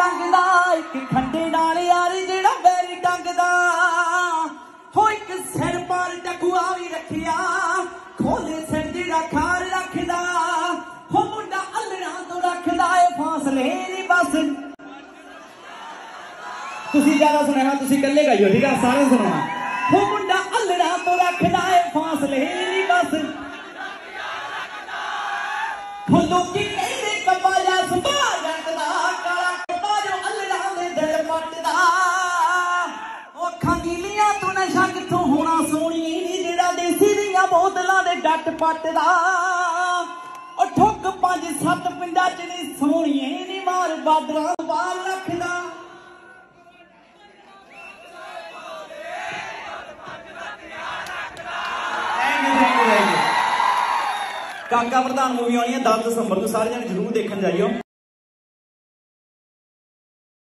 रंग दा एक खंडे नाल यारी जेड़ा बैरी टंग दा हो एक सिर पर टकुआ भी रखिया खोले सिर जेड़ा खार रखदा हो मुंडा अल्लड़ा तो रखदा ए फासले नी बस तुसी ज्यादा सुनाया तुसी कल्ले गाइयो ठीक है सारे सुनाना हो मुंडा अल्लड़ा तो रखदा ए फासले नी बस हो लोकी कहंदे कबाया सुभा रखदा काला कब्बा जो अल्लड़ा दे दिल पटदा ओ अखां गीलियां तू नशा किथों होना सोहणी नी जेड़ा देसी दियां बोतलां दे डट पटदा ओ ठुक 5-7 पिंडां च नी सोहणीए नी मार बादरां बाल रखदा काका प्रधान मूवी आनी है 10 दिसंबर को सारे जने जरूर देखने जाइयो।